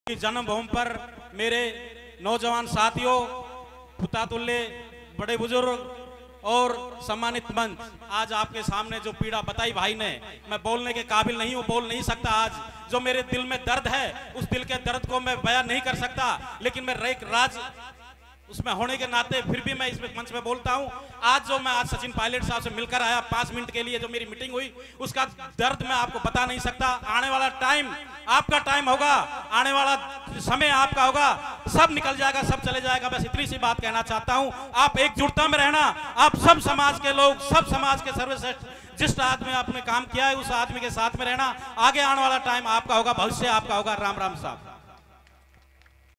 की जन्मभूमि पर मेरे नौजवान साथियों, पुतातुल्य, बड़े बुजुर्ग और सम्मानित मंच, आज आपके सामने जो पीड़ा बताई भाई ने, मैं बोलने के काबिल नहीं हूँ, बोल नहीं सकता। आज जो मेरे दिल में दर्द है, उस दिल के दर्द को मैं बयान नहीं कर सकता, लेकिन मैं एक राज उसमें होने के नाते फिर भी मैं इस मंच में बोलता हूं। आज सचिन पायलट साहब से मिलकर आया 5 मिनट के लिए, जो मेरी मीटिंग हुई, उसका दर्द मैं आपको बता नहीं सकता। आने वाला टाइम आपका टाइम होगा, आने वाला समय आपका होगा, सब निकल जाएगा, सब चले जाएगा। बस इतनी सी बात कहना चाहता हूं, आप एकजुटता में रहना, आप सब समाज के लोग, सब समाज के सर्वश्रेष्ठ जिस आदमी आपने काम किया है, उस आदमी के साथ में रहना। आगे आने वाला टाइम आपका होगा, भविष्य आपका होगा। राम राम साहब।